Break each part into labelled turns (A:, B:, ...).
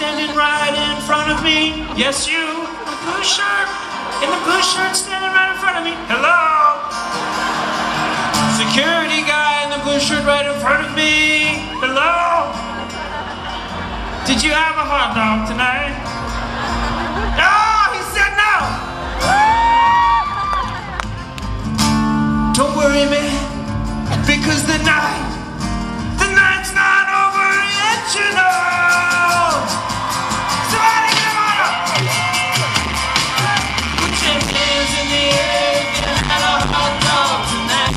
A: standing right in front of me. Yes, you, in the blue shirt, standing right in front of me. Hello? Security guy in the blue shirt right in front of me. Hello? Did you have a hot dog tonight? Oh, he said no! Don't worry, man, because the night's not over yet, you know. Somebody come on up. Put your hands in the air if you had a hot dog tonight.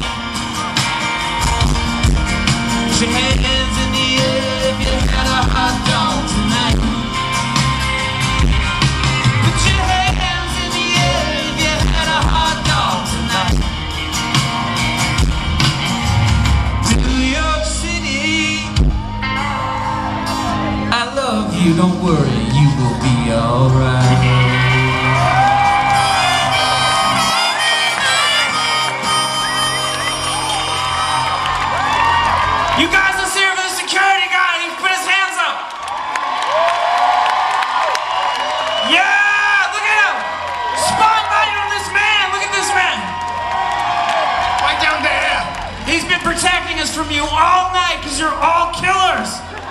A: Put your hands in the air if you had a hot dog tonight. Put your hands in the air if you had a hot dog tonight. New York City, I love you, don't worry, you will be alright. You guys, let's hear for the security guy. He put his hands up. Yeah, look at him. Spotlight on this man. Look at this man. Right down there. He's been protecting us from you all night because you're all killers.